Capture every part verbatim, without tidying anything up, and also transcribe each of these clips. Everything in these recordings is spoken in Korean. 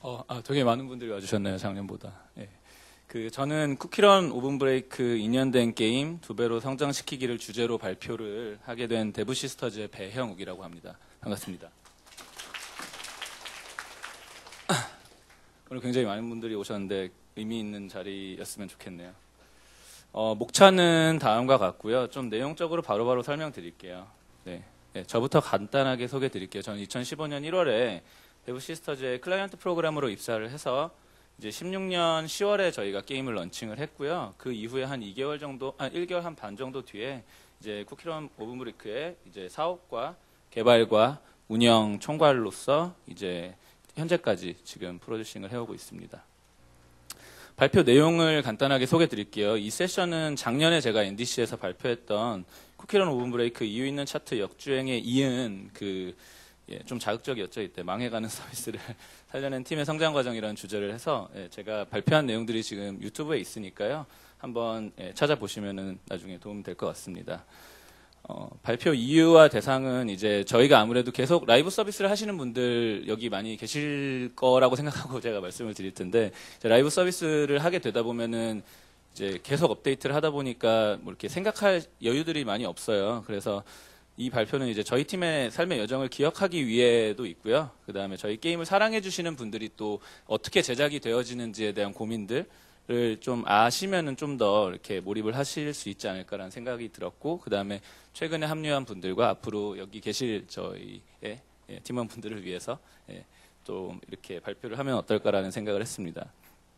어, 아, 되게 많은 분들이 와주셨네요, 작년보다. 예. 그, 저는 쿠키런 오븐 브레이크 이 년 된 게임 두 배로 성장시키기를 주제로 발표를 하게 된 데브시스터즈의 배형욱이라고 합니다. 반갑습니다. 오늘 굉장히 많은 분들이 오셨는데 의미 있는 자리였으면 좋겠네요. 어, 목차는 다음과 같고요. 좀 내용적으로 바로바로 바로 설명드릴게요. 네. 네, 저부터 간단하게 소개 드릴게요. 저는 이천십오 년 일월에 데브시스터즈의 클라이언트 프로그램으로 입사를 해서 이제 십육 년 시월에 저희가 게임을 런칭을 했고요. 그 이후에 한 이 개월 정도, 아, 일 개월 한 반 정도 뒤에 이제 쿠키런 오븐 브레이크의 이제 사업과 개발과 운영 총괄로서 이제 현재까지 지금 프로듀싱을 해오고 있습니다. 발표 내용을 간단하게 소개 드릴게요. 이 세션은 작년에 제가 엔디씨에서 발표했던 쿠키런 오븐 브레이크 이유 있는 차트 역주행에 이은 그 예, 좀 자극적이었죠. 이때 망해가는 서비스를 살려낸 팀의 성장 과정이라는 주제를 해서 예, 제가 발표한 내용들이 지금 유튜브에 있으니까요. 한번 예, 찾아보시면은 나중에 도움 될 것 같습니다. 어, 발표 이유와 대상은 이제 저희가 아무래도 계속 라이브 서비스를 하시는 분들 여기 많이 계실 거라고 생각하고 제가 말씀을 드릴 텐데 이제 라이브 서비스를 하게 되다 보면은 이제 계속 업데이트를 하다 보니까 뭐 이렇게 생각할 여유들이 많이 없어요. 그래서 이 발표는 이제 저희 팀의 삶의 여정을 기억하기 위해도 있고요. 그 다음에 저희 게임을 사랑해 주시는 분들이 또 어떻게 제작이 되어지는지에 대한 고민들을 좀 아시면은 좀 더 이렇게 몰입을 하실 수 있지 않을까라는 생각이 들었고, 그 다음에 최근에 합류한 분들과 앞으로 여기 계실 저희의 예, 팀원분들을 위해서 예, 좀 이렇게 발표를 하면 어떨까라는 생각을 했습니다.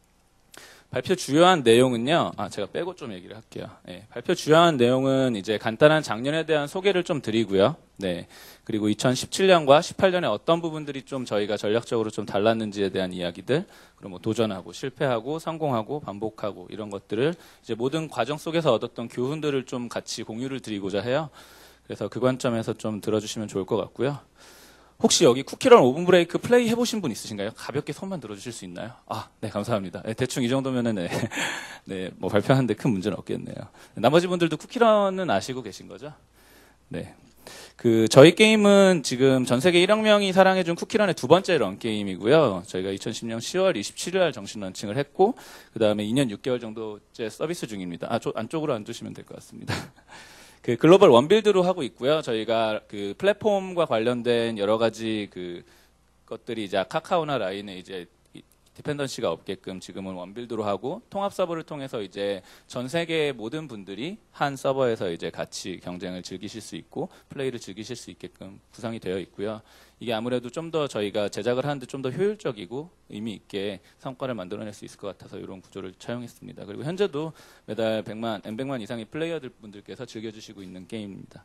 발표 주요한 내용은요. 아, 제가 빼고 좀 얘기를 할게요. 네, 발표 주요한 내용은 이제 간단한 작년에 대한 소개를 좀 드리고요. 네, 그리고 이천십칠 년과 십팔 년에 어떤 부분들이 좀 저희가 전략적으로 좀 달랐는지에 대한 이야기들, 그리고 뭐 도전하고 실패하고 성공하고 반복하고 이런 것들을 이제 모든 과정 속에서 얻었던 교훈들을 좀 같이 공유를 드리고자 해요. 그래서 그 관점에서 좀 들어주시면 좋을 것 같고요. 혹시 여기 쿠키런 오븐 브레이크 플레이 해보신 분 있으신가요? 가볍게 손만 들어주실 수 있나요? 아, 네, 감사합니다. 네, 대충 이 정도면은, 네, 네, 뭐 발표하는데 큰 문제는 없겠네요. 나머지 분들도 쿠키런은 아시고 계신 거죠? 네. 그, 저희 게임은 지금 전 세계 일억 명이 사랑해준 쿠키런의 두 번째 런 게임이고요. 저희가 이천십 년 시월 이십칠일 날 정식 런칭을 했고, 그 다음에 이 년 육 개월 정도째 서비스 중입니다. 아, 저, 안쪽으로 앉으시면 될 것 같습니다. 그 글로벌 원빌드로 하고 있고요. 저희가 그 플랫폼과 관련된 여러 가지 그 것들이 이제 카카오나 라인에 이제 디펜던시가 없게끔 지금은 원빌드로 하고 통합 서버를 통해서 이제 전 세계 모든 분들이 한 서버에서 이제 같이 경쟁을 즐기실 수 있고 플레이를 즐기실 수 있게끔 구성이 되어 있고요. 이게 아무래도 좀 더 저희가 제작을 하는데 좀 더 효율적이고 의미 있게 성과를 만들어낼 수 있을 것 같아서 이런 구조를 차용했습니다. 그리고 현재도 매달 백만, 엠백만 이상의 플레이어들 분들께서 즐겨주시고 있는 게임입니다.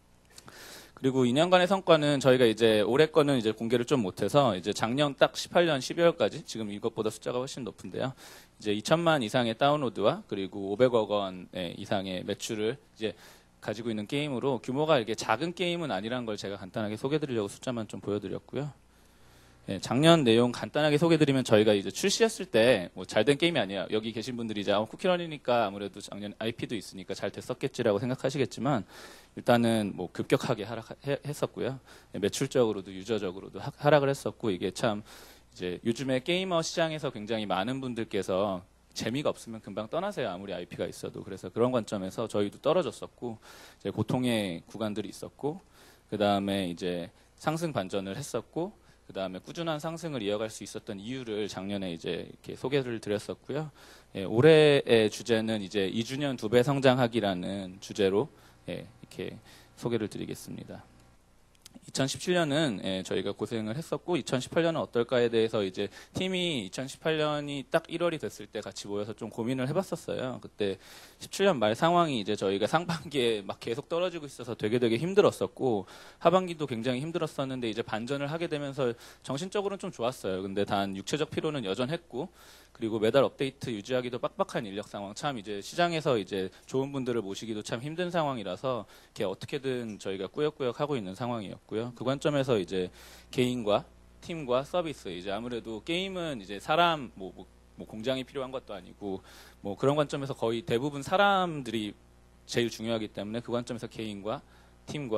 그리고 이 년간의 성과는 저희가 이제 올해 거는 이제 공개를 좀 못해서 이제 작년 딱 십팔 년 십이월까지 지금 이것보다 숫자가 훨씬 높은데요. 이제 이천만 이상의 다운로드와 그리고 오백억 원 이상의 매출을 이제 가지고 있는 게임으로 규모가 이게 작은 게임은 아니라는 걸 제가 간단하게 소개드리려고 숫자만 좀 보여드렸고요. 네, 작년 내용 간단하게 소개드리면 저희가 이제 출시했을 때 뭐 잘된 게임이 아니에요. 여기 계신 분들이 이제 쿠키런이니까 아무래도 작년 아이피도 있으니까 잘 됐었겠지라고 생각하시겠지만 일단은 뭐 급격하게 하락했었고요. 네, 매출적으로도 유저적으로도 하, 하락을 했었고 이게 참 이제 요즘에 게이머 시장에서 굉장히 많은 분들께서 재미가 없으면 금방 떠나세요. 아무리 아이피가 있어도. 그래서 그런 관점에서 저희도 떨어졌었고 이제 고통의 구간들이 있었고 그 다음에 이제 상승 반전을 했었고 그 다음에 꾸준한 상승을 이어갈 수 있었던 이유를 작년에 이제 이렇게 소개를 드렸었고요. 예, 올해의 주제는 이제 이 주년 두 배 성장하기라는 주제로 예, 이렇게 소개를 드리겠습니다. 이천십칠 년은 예, 저희가 고생을 했었고 이천십팔 년은 어떨까에 대해서 이제 팀이 이천십팔 년이 딱 일월이 됐을 때 같이 모여서 좀 고민을 해봤었어요. 그때 십칠 년 말 상황이 이제 저희가 상반기에 막 계속 떨어지고 있어서 되게 되게 힘들었었고 하반기도 굉장히 힘들었었는데 이제 반전을 하게 되면서 정신적으로는 좀 좋았어요. 근데 단 육체적 피로는 여전했고 그리고 매달 업데이트 유지하기도 빡빡한 인력 상황, 참 이제 시장에서 이제 좋은 분들을 모시기도 참 힘든 상황이라서 이렇게 어떻게든 저희가 꾸역꾸역 하고 있는 상황이었고요. 그 관점에서 이제 개인과 팀과 서비스, 이제 아무래도 게임은 이제 사람 뭐, 뭐, 뭐 공장이 필요한 것도 아니고 뭐 그런 관점에서 거의 대부분 사람들이 제일 중요하기 때문에 그 관점에서 개인과 팀과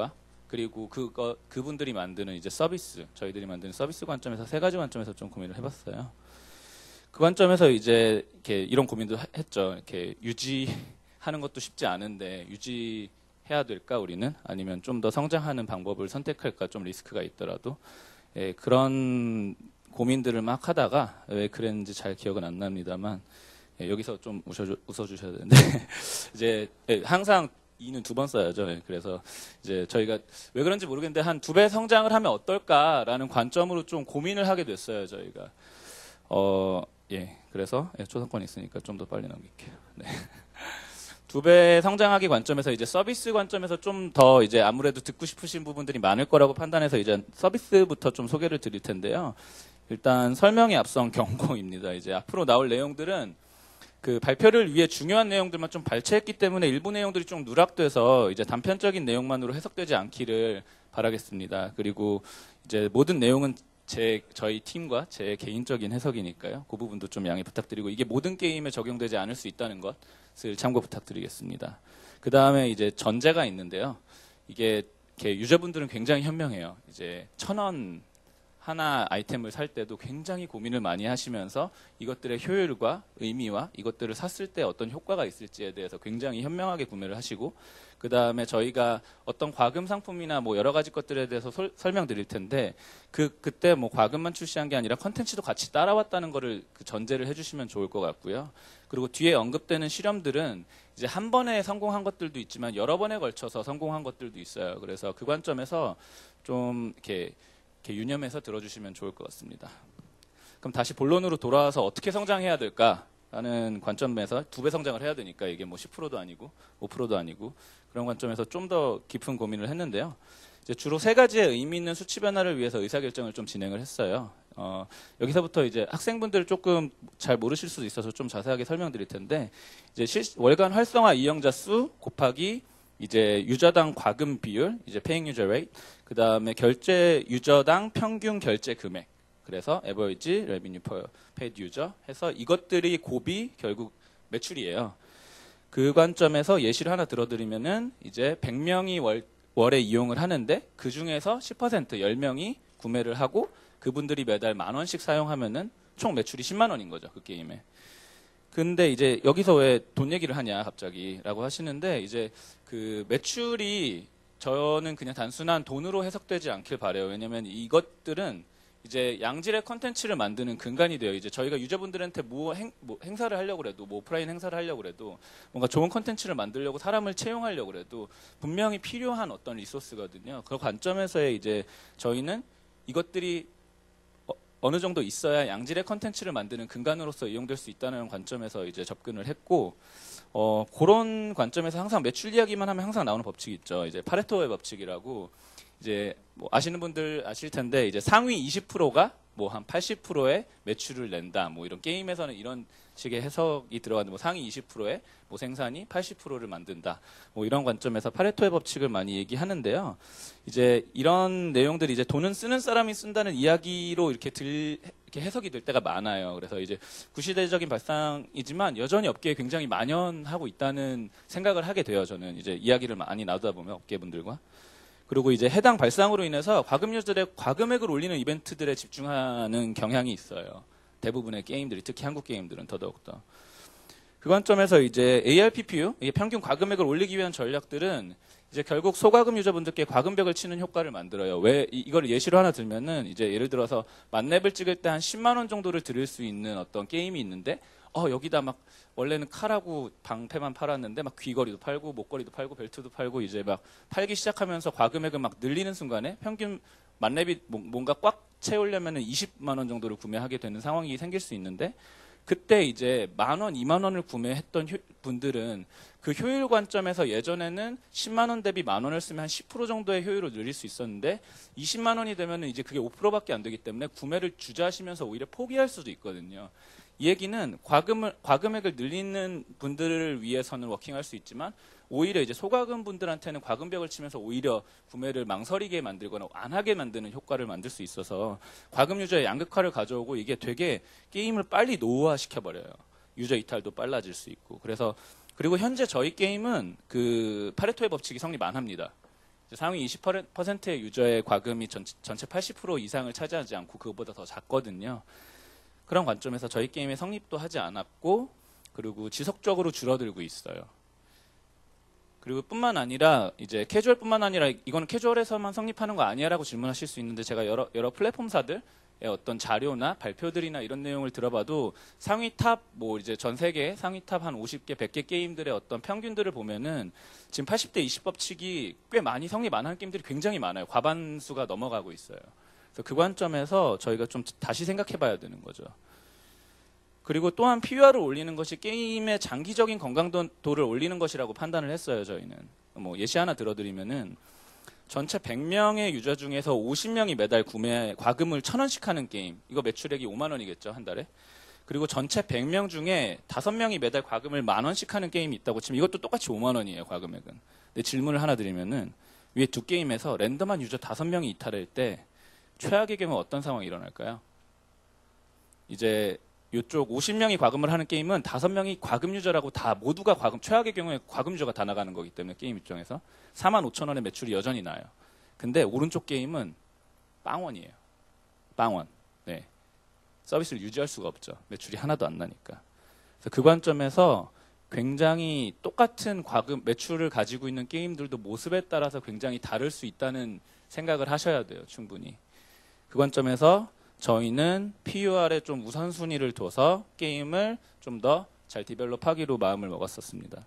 그리고 그거 그분들이 만드는 이제 서비스, 저희들이 만드는 서비스 관점에서 세 가지 관점에서 좀 고민을 해봤어요. 그 관점에서 이제 이렇게 이런 고민도 했죠. 이렇게 유지하는 것도 쉽지 않은데 유지해야 될까 우리는? 아니면 좀 더 성장하는 방법을 선택할까? 좀 리스크가 있더라도 예, 그런 고민들을 막 하다가 왜 그랬는지 잘 기억은 안 납니다만 예, 여기서 좀 웃어주, 웃어주셔야 되는데 이제 예, 항상 이는 두 번 써야죠. 예, 그래서 이제 저희가 왜 그런지 모르겠는데 한 두 배 성장을 하면 어떨까라는 관점으로 좀 고민을 하게 됐어요. 저희가 어, 예, 그래서 예, 초상권 있으니까 좀 더 빨리 넘길게요. 네. 두 배 성장하기 관점에서 이제 서비스 관점에서 좀 더 이제 아무래도 듣고 싶으신 부분들이 많을 거라고 판단해서 이제 서비스부터 좀 소개를 드릴 텐데요. 일단 설명에 앞선 경고입니다. 이제 앞으로 나올 내용들은 그 발표를 위해 중요한 내용들만 좀 발췌했기 때문에 일부 내용들이 좀 누락돼서 이제 단편적인 내용만으로 해석되지 않기를 바라겠습니다. 그리고 이제 모든 내용은 제 저희 팀과 제 개인적인 해석이니까요. 그 부분도 좀 양해 부탁드리고 이게 모든 게임에 적용되지 않을 수 있다는 것을 참고 부탁드리겠습니다. 그 다음에 이제 전제가 있는데요. 이게 이렇게 유저분들은 굉장히 현명해요. 이제 천 원 하나 아이템을 살 때도 굉장히 고민을 많이 하시면서 이것들의 효율과 의미와 이것들을 샀을 때 어떤 효과가 있을지에 대해서 굉장히 현명하게 구매를 하시고 그 다음에 저희가 어떤 과금 상품이나 뭐 여러 가지 것들에 대해서 솔, 설명드릴 텐데 그 그때 뭐 과금만 출시한 게 아니라 컨텐츠도 같이 따라왔다는 거를 그 전제를 해주시면 좋을 것 같고요. 그리고 뒤에 언급되는 실험들은 이제 한 번에 성공한 것들도 있지만 여러 번에 걸쳐서 성공한 것들도 있어요. 그래서 그 관점에서 좀 이렇게 이렇게 유념해서 들어주시면 좋을 것 같습니다. 그럼 다시 본론으로 돌아와서 어떻게 성장해야 될까라는 관점에서 두 배 성장을 해야 되니까 이게 뭐 십 퍼센트도 아니고 오 퍼센트도 아니고 그런 관점에서 좀 더 깊은 고민을 했는데요. 이제 주로 세 가지의 의미 있는 수치 변화를 위해서 의사결정을 좀 진행을 했어요. 어, 여기서부터 이제 학생분들 조금 잘 모르실 수도 있어서 좀 자세하게 설명드릴 텐데 이제 실, 월간 활성화 이용자 수 곱하기 이제 유저당 과금 비율, 이제 paying user rate, 그 다음에 결제 유저당 평균 결제 금액, 그래서 average revenue per paid user 해서 이것들이 곱이 결국 매출이에요. 그 관점에서 예시를 하나 들어드리면은 이제 백 명이 월, 월에 이용을 하는데 그 중에서 십 퍼센트 열 명이 구매를 하고 그분들이 매달 만 원씩 사용하면은 총 매출이 십만 원인 거죠, 그 게임에. 근데 이제 여기서 왜 돈 얘기를 하냐 갑자기 라고 하시는데 이제 그 매출이 저는 그냥 단순한 돈으로 해석되지 않길 바래요. 왜냐면 이것들은 이제 양질의 컨텐츠를 만드는 근간이 돼요. 이제 저희가 유저분들한테 뭐, 행, 뭐 행사를 하려고 해도 뭐 오프라인 행사를 하려고 해도 뭔가 좋은 컨텐츠를 만들려고 사람을 채용하려고 해도 분명히 필요한 어떤 리소스거든요. 그 관점에서의 이제 저희는 이것들이 어느 정도 있어야 양질의 컨텐츠를 만드는 근간으로서 이용될 수 있다는 관점에서 이제 접근을 했고, 어, 그런 관점에서 항상 매출 이야기만 하면 항상 나오는 법칙이 있죠. 이제 파레토의 법칙이라고, 이제 뭐 아시는 분들 아실 텐데, 이제 상위 이십 퍼센트가 뭐 한 팔십 퍼센트의 매출을 낸다. 뭐 이런 게임에서는 이런 식의 해석이 들어가는데, 뭐 상위 이십 퍼센트의 뭐 생산이 팔십 퍼센트를 만든다. 뭐 이런 관점에서 파레토의 법칙을 많이 얘기하는데요. 이제 이런 내용들이 이제 돈은 쓰는 사람이 쓴다는 이야기로 이렇게 들, 이렇게 해석이 될 때가 많아요. 그래서 이제 구시대적인 발상이지만 여전히 업계에 굉장히 만연하고 있다는 생각을 하게 돼요. 저는 이제 이야기를 많이 나누다 보면 업계분들과. 그리고 이제 해당 발상으로 인해서 과금유저들의 과금액을 올리는 이벤트들에 집중하는 경향이 있어요. 대부분의 게임들이, 특히 한국 게임들은 더더욱더. 그 관점에서 이제 에이알피피유, 이게 평균 과금액을 올리기 위한 전략들은 이제 결국 소과금 유저분들께 과금벽을 치는 효과를 만들어요. 왜 이걸 예시로 하나 들면은 이제 예를 들어서 만렙을 찍을 때 한 십만 원 정도를 들일 수 있는 어떤 게임이 있는데 어 여기다 막 원래는 칼하고 방패만 팔았는데 막 귀걸이도 팔고 목걸이도 팔고 벨트도 팔고 이제 막 팔기 시작하면서 과금액을 막 늘리는 순간에 평균 만렙이 뭔가 꽉 채우려면은 이십만 원 정도를 구매하게 되는 상황이 생길 수 있는데 그때 이제 만 원, 이만 원을 구매했던 효, 분들은 그 효율 관점에서 예전에는 십만 원 대비 만 원을 쓰면 한 십 퍼센트 정도의 효율을 늘릴 수 있었는데 이십만 원이 되면은 이제 그게 오 퍼센트밖에 안 되기 때문에 구매를 주저하시면서 오히려 포기할 수도 있거든요. 이 얘기는 과금을, 과금액을 늘리는 분들을 위해서는 워킹할 수 있지만 오히려 이제 소과금 분들한테는 과금벽을 치면서 오히려 구매를 망설이게 만들거나 안 하게 만드는 효과를 만들 수 있어서 과금 유저의 양극화를 가져오고 이게 되게 게임을 빨리 노후화 시켜버려요. 유저 이탈도 빨라질 수 있고. 그래서 그리고 현재 저희 게임은 그 파레토의 법칙이 성립 안 합니다. 상위 이십 퍼센트의 유저의 과금이 전, 전체 팔십 퍼센트 이상을 차지하지 않고 그것보다 더 작거든요. 그런 관점에서 저희 게임의 성립도 하지 않았고 그리고 지속적으로 줄어들고 있어요. 그리고 뿐만 아니라 이제 캐주얼뿐만 아니라 이거는 캐주얼에서만 성립하는 거 아니야라고 질문하실 수 있는데 제가 여러 여러 플랫폼사들의 어떤 자료나 발표들이나 이런 내용을 들어봐도 상위 탑 뭐 이제 전 세계 상위 탑 한 오십 개, 백 개 게임들의 어떤 평균들을 보면은 지금 팔십 대 이십 법칙이 꽤 많이 성립 안 하는 게임들이 굉장히 많아요. 과반수가 넘어가고 있어요. 그래서 그 관점에서 저희가 좀 다시 생각해봐야 되는 거죠. 그리고 또한 피유알을 올리는 것이 게임의 장기적인 건강도를 올리는 것이라고 판단을 했어요. 저희는 뭐 예시 하나 들어드리면은 전체 백 명의 유저 중에서 오십 명이 매달 구매 과금을 천 원씩 하는 게임, 이거 매출액이 오만 원이겠죠 한 달에. 그리고 전체 백 명 중에 다섯 명이 매달 과금을 만 원씩 하는 게임이 있다고 치면 이것도 똑같이 오만 원이에요 과금액은. 근데 질문을 하나 드리면은 위에 두 게임에서 랜덤한 유저 다섯 명이 이탈할 때 최악의 경우 어떤 상황이 일어날까요? 이제 이쪽 오십 명이 과금을 하는 게임은 다섯 명이 과금 유저라고 다 모두가 과금, 최악의 경우에 과금 유저가 다 나가는 거기 때문에 게임 입장에서 사만 오천 원의 매출이 여전히 나요. 근데 오른쪽 게임은 빵원이에요. 빵원. 네. 서비스를 유지할 수가 없죠. 매출이 하나도 안 나니까. 그래서 그 관점에서 굉장히 똑같은 과금 매출을 가지고 있는 게임들도 모습에 따라서 굉장히 다를 수 있다는 생각을 하셔야 돼요. 충분히. 그 관점에서 저희는 피유알에 좀 우선순위를 둬서 게임을 좀 더 잘 디벨롭하기로 마음을 먹었었습니다.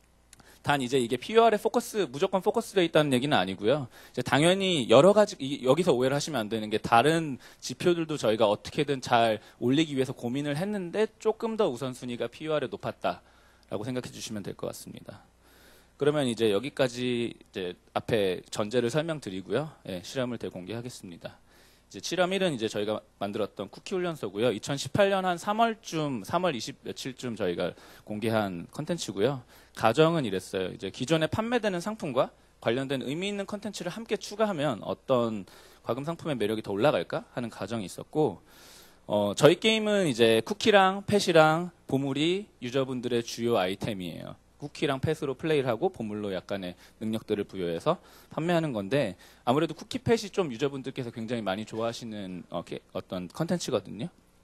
단 이제 이게 피유알에 포커스, 무조건 포커스되어 있다는 얘기는 아니고요. 이제 당연히 여러 가지, 이, 여기서 오해를 하시면 안 되는 게 다른 지표들도 저희가 어떻게든 잘 올리기 위해서 고민을 했는데 조금 더 우선순위가 피유알에 높았다라고 생각해 주시면 될 것 같습니다. 그러면 이제 여기까지 이제 앞에 전제를 설명드리고요. 예, 실험을 대공개하겠습니다. 이제 실험 일은 이제 저희가 만들었던 쿠키 훈련소고요. 이천십팔 년 한 삼월쯤, 삼월 이십 며칠쯤 저희가 공개한 컨텐츠고요. 가정은 이랬어요. 이제 기존에 판매되는 상품과 관련된 의미 있는 컨텐츠를 함께 추가하면 어떤 과금 상품의 매력이 더 올라갈까 하는 가정이 있었고, 어, 저희 게임은 이제 쿠키랑 펫이랑 보물이 유저분들의 주요 아이템이에요. 쿠키랑 펫으로 플레이를 하고 보물로 약간의 능력들을 부여해서 판매하는 건데 아무래도 쿠키 펫이 좀 유저분들께서 굉장히 많이 좋아하시는 어, 어떤 컨텐츠거든요.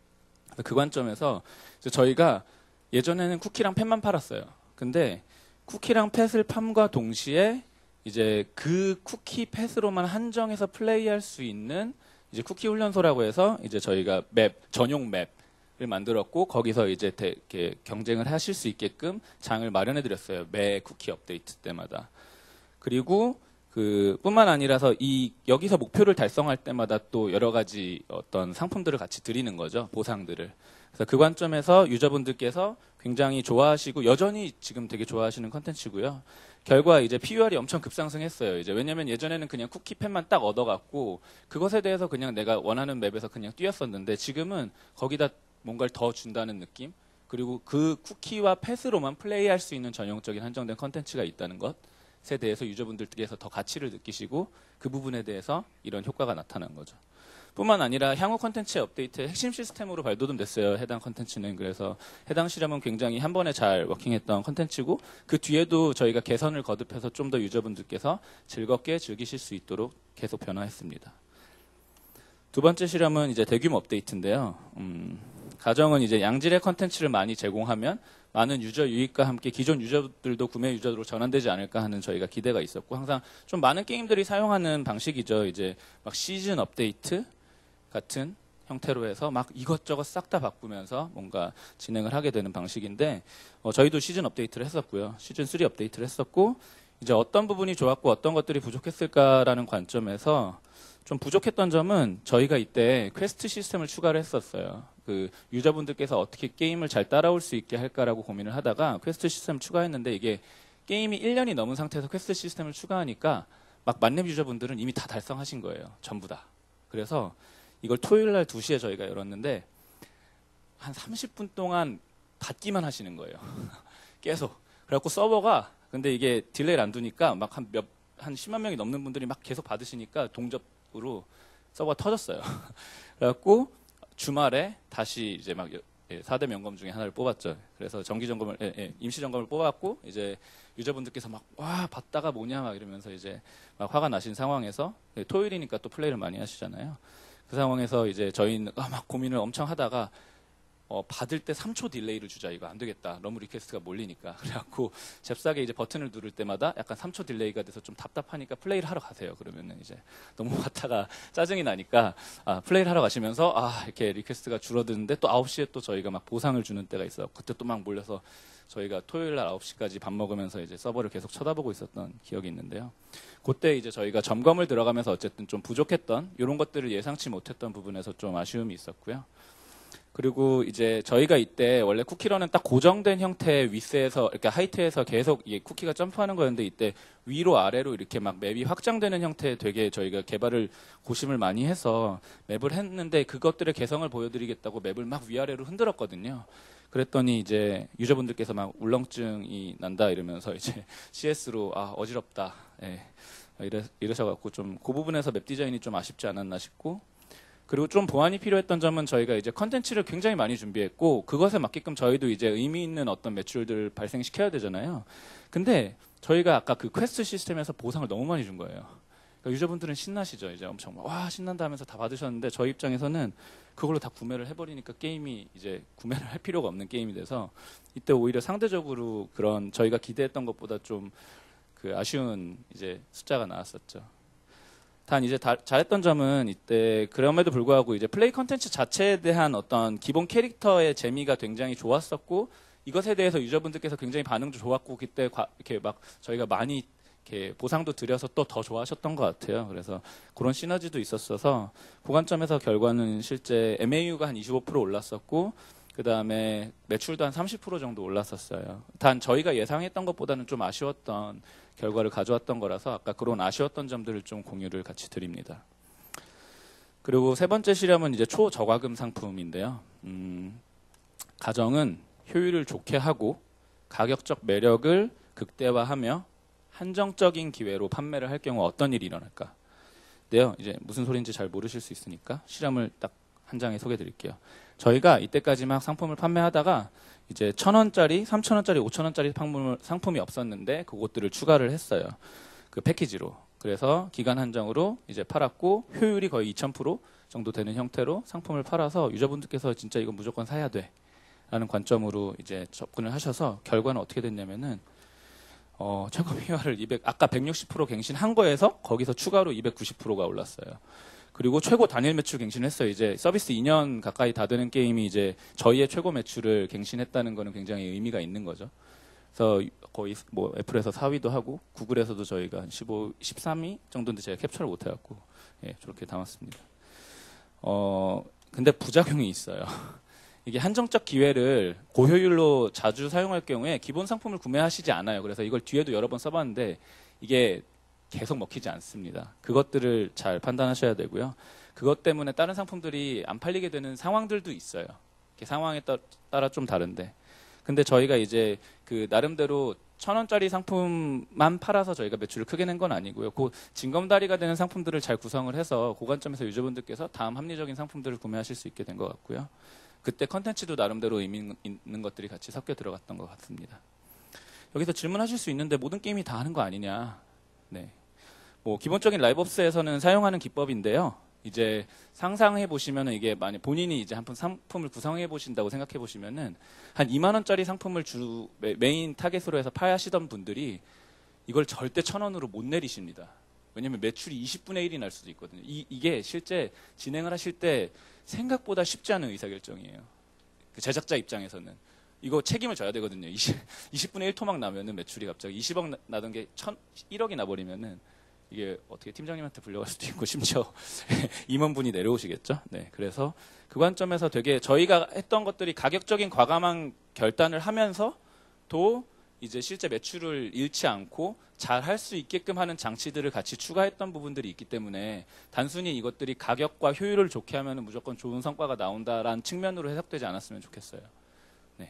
그 관점에서 저희가 예전에는 쿠키랑 펫만 팔았어요. 근데 쿠키랑 펫을 팜과 동시에 이제 그 쿠키 펫으로만 한정해서 플레이할 수 있는 이제 쿠키 훈련소라고 해서 이제 저희가 맵 전용 맵 을 만들었고 거기서 이제 대, 이렇게 경쟁을 하실 수 있게끔 장을 마련해 드렸어요. 매 쿠키 업데이트 때마다. 그리고 그 뿐만 아니라서 이 여기서 목표를 달성할 때마다 또 여러 가지 어떤 상품들을 같이 드리는 거죠. 보상들을. 그래서 그 관점에서 유저분들께서 굉장히 좋아하시고 여전히 지금 되게 좋아하시는 컨텐츠고요. 결과 이제 피유알이 엄청 급상승했어요. 이제 왜냐면 예전에는 그냥 쿠키펜만 딱 얻어갖고 그것에 대해서 그냥 내가 원하는 맵에서 그냥 뛰었었는데 지금은 거기다 뭔가를 더 준다는 느낌, 그리고 그 쿠키와 펫으로만 플레이할 수 있는 전형적인 한정된 컨텐츠가 있다는 것에 대해서 유저분들께서 더 가치를 느끼시고 그 부분에 대해서 이런 효과가 나타난 거죠. 뿐만 아니라 향후 컨텐츠의 업데이트의 핵심 시스템으로 발돋움됐어요. 해당 컨텐츠는. 그래서 해당 실험은 굉장히 한 번에 잘 워킹했던 컨텐츠고 그 뒤에도 저희가 개선을 거듭해서 좀 더 유저분들께서 즐겁게 즐기실 수 있도록 계속 변화했습니다. 두 번째 실험은 이제 대규모 업데이트인데요. 음, 가정은 이제 양질의 컨텐츠를 많이 제공하면 많은 유저 유입과 함께 기존 유저들도 구매 유저로 전환되지 않을까 하는 저희가 기대가 있었고 항상 좀 많은 게임들이 사용하는 방식이죠. 이제 막 시즌 업데이트 같은 형태로 해서 막 이것저것 싹 다 바꾸면서 뭔가 진행을 하게 되는 방식인데 어, 저희도 시즌 업데이트를 했었고요. 시즌 쓰리 업데이트를 했었고 이제 어떤 부분이 좋았고 어떤 것들이 부족했을까라는 관점에서 좀 부족했던 점은 저희가 이때 퀘스트 시스템을 추가를 했었어요. 그 유저분들께서 어떻게 게임을 잘 따라올 수 있게 할까라고 고민을 하다가 퀘스트 시스템을 추가했는데 이게 게임이 일 년이 넘은 상태에서 퀘스트 시스템을 추가하니까 막 만렙 유저분들은 이미 다 달성하신 거예요. 전부 다. 그래서 이걸 토요일 날 두 시에 저희가 열었는데 한 삼십 분 동안 받기만 하시는 거예요. 계속. 그래갖고 서버가 근데 이게 딜레이를 안 두니까 막 한 몇, 한 십만 명이 넘는 분들이 막 계속 받으시니까 동접으로 서버가 터졌어요. 그래갖고 주말에 다시 이제 막 예, 사 대 명검 중에 하나를 뽑았죠. 그래서 정기 점검을 예, 예, 임시 점검을 뽑았고 이제 유저분들께서 막 와 받다가 뭐냐 막 이러면서 이제 막 화가 나신 상황에서 예, 토요일이니까 또 플레이를 많이 하시잖아요. 그 상황에서 이제 저희는 아, 막 고민을 엄청 하다가 어, 받을 때 삼 초 딜레이를 주자. 이거 안 되겠다. 너무 리퀘스트가 몰리니까. 그래갖고 잽싸게 이제 버튼을 누를 때마다 약간 삼 초 딜레이가 돼서 좀 답답하니까 플레이를 하러 가세요. 그러면은 이제 너무 받다가 짜증이 나니까 아, 플레이를 하러 가시면서 아, 이렇게 리퀘스트가 줄어드는데 또 아홉 시에 또 저희가 막 보상을 주는 때가 있어요. 그때 또 막 몰려서 저희가 토요일 날 아홉 시까지 밥 먹으면서 이제 서버를 계속 쳐다보고 있었던 기억이 있는데요. 그때 이제 저희가 점검을 들어가면서 어쨌든 좀 부족했던 이런 것들을 예상치 못했던 부분에서 좀 아쉬움이 있었고요. 그리고 이제 저희가 이때 원래 쿠키런은 딱 고정된 형태의 윗에서 그러니까 하이트에서 계속 이게 쿠키가 점프하는 거였는데 이때 위로 아래로 이렇게 막 맵이 확장되는 형태에 되게 저희가 개발을 고심을 많이 해서 맵을 했는데 그것들의 개성을 보여드리겠다고 맵을 막 위아래로 흔들었거든요. 그랬더니 이제 유저분들께서 막 울렁증이 난다 이러면서 이제 씨에스로 아 어지럽다 예. 이러, 이러셔갖고 좀 그 부분에서 맵 디자인이 좀 아쉽지 않았나 싶고. 그리고 좀 보완이 필요했던 점은 저희가 이제 컨텐츠를 굉장히 많이 준비했고 그것에 맞게끔 저희도 이제 의미 있는 어떤 매출들을 발생시켜야 되잖아요. 근데 저희가 아까 그 퀘스트 시스템에서 보상을 너무 많이 준 거예요. 그러니까 유저분들은 신나시죠. 이제 엄청 막, 와 신난다 하면서 다 받으셨는데 저희 입장에서는 그걸로 다 구매를 해버리니까 게임이 이제 구매를 할 필요가 없는 게임이 돼서 이때 오히려 상대적으로 그런 저희가 기대했던 것보다 좀 그 아쉬운 이제 숫자가 나왔었죠. 단 이제 다, 잘했던 점은 이때 그럼에도 불구하고 이제 플레이 컨텐츠 자체에 대한 어떤 기본 캐릭터의 재미가 굉장히 좋았었고 이것에 대해서 유저분들께서 굉장히 반응도 좋았고 그때 과, 이렇게 막 저희가 많이 이렇게 보상도 드려서 또 더 좋아하셨던 것 같아요. 그래서 그런 시너지도 있었어서 그 관점에서 결과는 실제 엠에이유가 한 이십오 퍼센트 올랐었고 그 다음에 매출도 한 삼십 퍼센트 정도 올랐었어요. 단 저희가 예상했던 것보다는 좀 아쉬웠던 결과를 가져왔던 거라서 아까 그런 아쉬웠던 점들을 좀 공유를 같이 드립니다. 그리고 세 번째 실험은 이제 초저과금 상품인데요. 음, 가정은 효율을 좋게 하고 가격적 매력을 극대화하며 한정적인 기회로 판매를 할 경우 어떤 일이 일어날까? 네요. 이제 무슨 소리인지 잘 모르실 수 있으니까 실험을 딱 한 장에 소개해 드릴게요. 저희가 이때까지 막 상품을 판매하다가 이제 천 원짜리, 삼천 원짜리, 오천 원짜리 상품을, 상품이 없었는데 그것들을 추가를 했어요. 그 패키지로. 그래서 기간 한정으로 이제 팔았고 효율이 거의 이천 퍼센트 정도 되는 형태로 상품을 팔아서 유저분들께서 진짜 이건 무조건 사야 돼 라는 관점으로 이제 접근을 하셔서 결과는 어떻게 됐냐면은 어, 최고 피알을 이백, 아까 백육십 퍼센트 갱신한 거에서 거기서 추가로 이백구십 퍼센트가 올랐어요. 그리고 최고 단일 매출 갱신했어요. 이제 서비스 이 년 가까이 다 되는 게임이 이제 저희의 최고 매출을 갱신했다는 거는 굉장히 의미가 있는 거죠. 그래서 거의 뭐 애플에서 사 위도 하고 구글에서도 저희가 한 십오, 십삼 위 정도인데 제가 캡처를 못 해갖고 예, 저렇게 담았습니다. 어, 근데 부작용이 있어요. 이게 한정적 기회를 고효율로 자주 사용할 경우에 기본 상품을 구매하시지 않아요. 그래서 이걸 뒤에도 여러 번 써봤는데 이게 계속 먹히지 않습니다. 그것들을 잘 판단하셔야 되고요. 그것 때문에 다른 상품들이 안 팔리게 되는 상황들도 있어요. 상황에 따라 좀 다른데. 근데 저희가 이제 그 나름대로 천 원짜리 상품만 팔아서 저희가 매출을 크게 낸 건 아니고요. 그 징검다리가 되는 상품들을 잘 구성을 해서 그 관점에서 유저분들께서 다음 합리적인 상품들을 구매하실 수 있게 된 것 같고요. 그때 컨텐츠도 나름대로 의미 있는 것들이 같이 섞여 들어갔던 것 같습니다. 여기서 질문하실 수 있는데 모든 게임이 다 하는 거 아니냐. 네. 뭐 기본적인 라이브업스에서는 사용하는 기법인데요. 이제 상상해 보시면은 이게 만약 본인이 이제 한 푼 상품을 구성해 보신다고 생각해 보시면은 한 이만 원짜리 상품을 주 메인 타겟으로 해서 파시던 분들이 이걸 절대 천 원으로 못 내리십니다. 왜냐면 매출이 이십분의 일이 날 수도 있거든요. 이, 이게 실제 진행을 하실 때 생각보다 쉽지 않은 의사결정이에요. 그 제작자 입장에서는. 이거 책임을 져야 되거든요. 이십, 이십분의 일 토막 나면은 매출이 갑자기 이십억 나, 나던 게 일억이 나버리면은 이게 어떻게 팀장님한테 불려갈 수도 있고 심지어 임원분이 내려오시겠죠. 네, 그래서 그 관점에서 되게 저희가 했던 것들이 가격적인 과감한 결단을 하면서 또 이제 실제 매출을 잃지 않고 잘 할 수 있게끔 하는 장치들을 같이 추가했던 부분들이 있기 때문에 단순히 이것들이 가격과 효율을 좋게 하면 무조건 좋은 성과가 나온다라는 측면으로 해석되지 않았으면 좋겠어요. 네.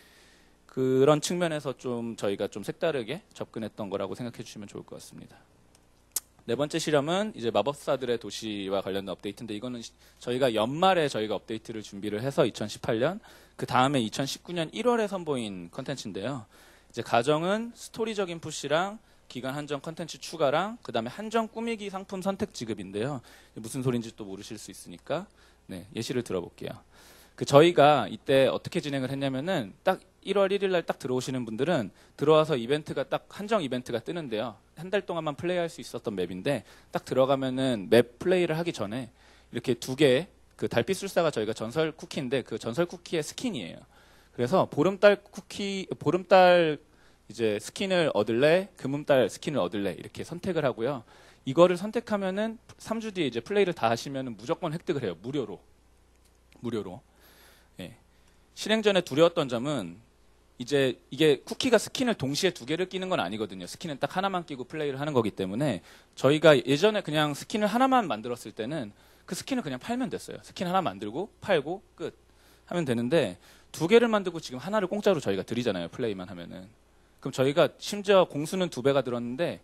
그런 측면에서 좀 저희가 좀 색다르게 접근했던 거라고 생각해 주시면 좋을 것 같습니다. 네 번째 실험은 이제 마법사들의 도시와 관련된 업데이트인데 이거는 시- 저희가 연말에 저희가 업데이트를 준비를 해서 이천십팔 년 그 다음에 이천십구 년 일월에 선보인 컨텐츠인데요. 이제 가정은 스토리적인 푸시랑 기간 한정 컨텐츠 추가랑 그 다음에 한정 꾸미기 상품 선택 지급인데요. 무슨 소린지 또 모르실 수 있으니까 네, 예시를 들어볼게요. 그 저희가 이때 어떻게 진행을 했냐면은 딱 일월 일일 날 딱 들어오시는 분들은 들어와서 이벤트가 딱 한정 이벤트가 뜨는데요. 한 달 동안만 플레이할 수 있었던 맵인데 딱 들어가면은 맵 플레이를 하기 전에 이렇게 두 개의 그 달빛술사가 저희가 전설 쿠키인데 그 전설 쿠키의 스킨이에요. 그래서 보름달 쿠키 보름달 이제 스킨을 얻을래, 금음달 스킨을 얻을래 이렇게 선택을 하고요. 이거를 선택하면은 삼 주 뒤에 이제 플레이를 다 하시면은 무조건 획득을 해요. 무료로. 무료로. 예. 실행 전에 두려웠던 점은 이제 이게 쿠키가 스킨을 동시에 두 개를 끼는 건 아니거든요. 스킨은 딱 하나만 끼고 플레이를 하는 거기 때문에 저희가 예전에 그냥 스킨을 하나만 만들었을 때는 그 스킨을 그냥 팔면 됐어요. 스킨 하나 만들고 팔고 끝 하면 되는데 두 개를 만들고 지금 하나를 공짜로 저희가 드리잖아요. 플레이만 하면은. 그럼 저희가 심지어 공수는 두 배가 들었는데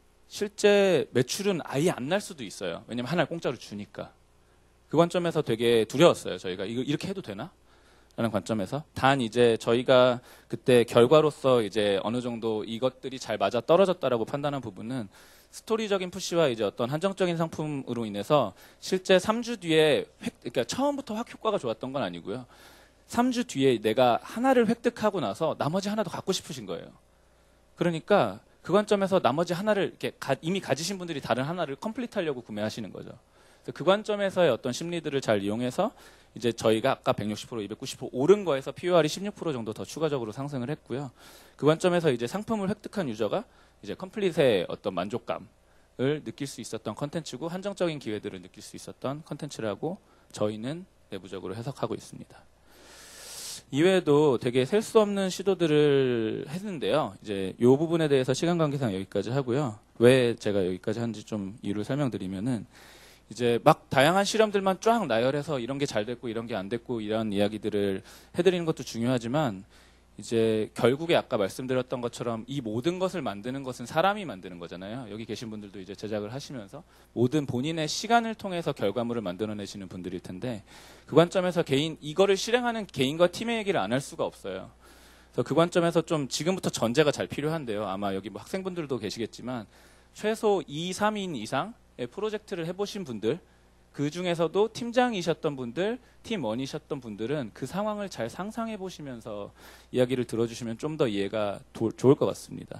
실제 매출은 아예 안 날 수도 있어요. 왜냐면 하나를 공짜로 주니까. 그 관점에서 되게 두려웠어요. 저희가 이거 이렇게 해도 되나? 라는 관점에서 단 이제 저희가 그때 결과로서 이제 어느 정도 이것들이 잘 맞아 떨어졌다라고 판단한 부분은 스토리적인 푸시와 이제 어떤 한정적인 상품으로 인해서 실제 삼 주 뒤에 획, 그러니까 처음부터 확 효과가 좋았던 건 아니고요. 삼 주 뒤에 내가 하나를 획득하고 나서 나머지 하나도 갖고 싶으신 거예요. 그러니까 그 관점에서 나머지 하나를 이렇게 가, 이미 가지신 분들이 다른 하나를 컴플리트 하려고 구매하시는 거죠. 그 관점에서의 어떤 심리들을 잘 이용해서 이제 저희가 아까 백육십 퍼센트, 이백구십 퍼센트 오른 거에서 피유알이 십육 퍼센트 정도 더 추가적으로 상승을 했고요. 그 관점에서 이제 상품을 획득한 유저가 이제 컴플릿의 어떤 만족감을 느낄 수 있었던 컨텐츠고 한정적인 기회들을 느낄 수 있었던 컨텐츠라고 저희는 내부적으로 해석하고 있습니다. 이외에도 되게 셀 수 없는 시도들을 했는데요. 이제 이 부분에 대해서 시간 관계상 여기까지 하고요. 왜 제가 여기까지 한지 좀 이유를 설명드리면은 이제 막 다양한 실험들만 쫙 나열해서 이런 게 잘 됐고 이런 게 안 됐고 이런 이야기들을 해드리는 것도 중요하지만 이제 결국에 아까 말씀드렸던 것처럼 이 모든 것을 만드는 것은 사람이 만드는 거잖아요. 여기 계신 분들도 이제 제작을 하시면서 모든 본인의 시간을 통해서 결과물을 만들어내시는 분들일 텐데 그 관점에서 개인 이거를 실행하는 개인과 팀의 얘기를 안 할 수가 없어요. 그래서 그 관점에서 좀 지금부터 전제가 잘 필요한데요. 아마 여기 뭐 학생분들도 계시겠지만 최소 이, 삼 인 이상의 프로젝트를 해보신 분들 그 중에서도 팀장이셨던 분들, 팀원이셨던 분들은 그 상황을 잘 상상해 보시면서 이야기를 들어주시면 좀 더 이해가 도, 좋을 것 같습니다.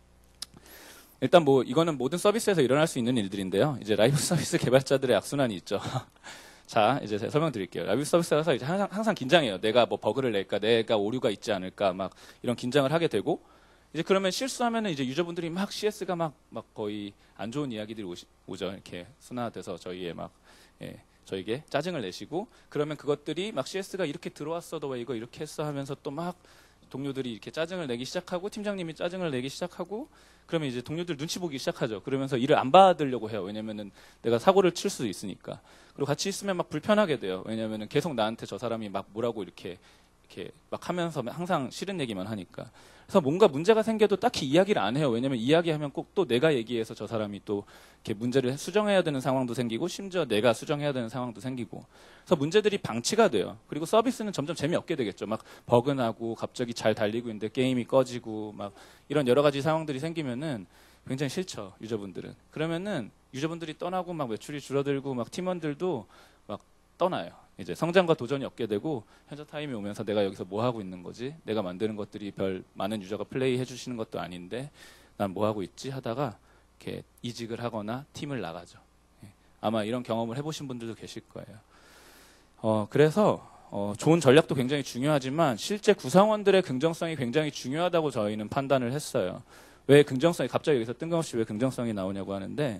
일단 뭐 이거는 모든 서비스에서 일어날 수 있는 일들인데요. 이제 라이브 서비스 개발자들의 악순환이 있죠. 자, 이제 제가 설명드릴게요. 라이브 서비스라서 이제 항상, 항상 긴장해요. 내가 뭐 버그를 낼까, 내가 오류가 있지 않을까, 막 이런 긴장을 하게 되고, 이제 그러면 실수하면은 이제 유저분들이 막 씨에스가 막, 막 거의 안 좋은 이야기들이 오시, 오죠. 이렇게 순화돼서 저희의 막, 예, 저에게 짜증을 내시고, 그러면 그것들이 막 씨에스가 이렇게 들어왔어도 왜 이거 이렇게 했어 하면서 또 막 동료들이 이렇게 짜증을 내기 시작하고, 팀장님이 짜증을 내기 시작하고, 그러면 이제 동료들 눈치 보기 시작하죠. 그러면서 일을 안 받으려고 해요. 왜냐면은 내가 사고를 칠 수도 있으니까. 그리고 같이 있으면 막 불편하게 돼요. 왜냐면은 계속 나한테 저 사람이 막 뭐라고 이렇게, 이렇게 막 하면서 항상 싫은 얘기만 하니까. 그래서 뭔가 문제가 생겨도 딱히 이야기를 안 해요. 왜냐면 이야기하면 꼭 또 내가 얘기해서 저 사람이 또 이렇게 문제를 수정해야 되는 상황도 생기고 심지어 내가 수정해야 되는 상황도 생기고. 그래서 문제들이 방치가 돼요. 그리고 서비스는 점점 재미없게 되겠죠. 막 버그 나고 갑자기 잘 달리고 있는데 게임이 꺼지고 막 이런 여러 가지 상황들이 생기면은 굉장히 싫죠. 유저분들은. 그러면은 유저분들이 떠나고 막 매출이 줄어들고 막 팀원들도 막 떠나요. 이제 성장과 도전이 없게 되고 현저 타임이 오면서 내가 여기서 뭐 하고 있는 거지? 내가 만드는 것들이 별 많은 유저가 플레이 해주시는 것도 아닌데 난 뭐 하고 있지? 하다가 이렇게 이직을 하거나 팀을 나가죠. 아마 이런 경험을 해보신 분들도 계실 거예요. 어, 그래서 어, 좋은 전략도 굉장히 중요하지만 실제 구성원들의 긍정성이 굉장히 중요하다고 저희는 판단을 했어요. 왜 긍정성이 갑자기 여기서 뜬금없이 왜 긍정성이 나오냐고 하는데